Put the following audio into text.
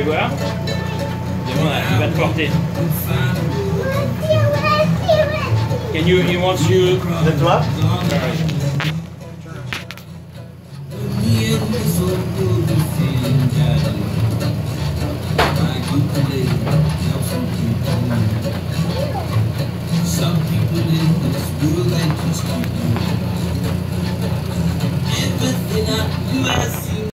aller voir? Demande, il va te porter. Can you, he wants you... De toi? Alright.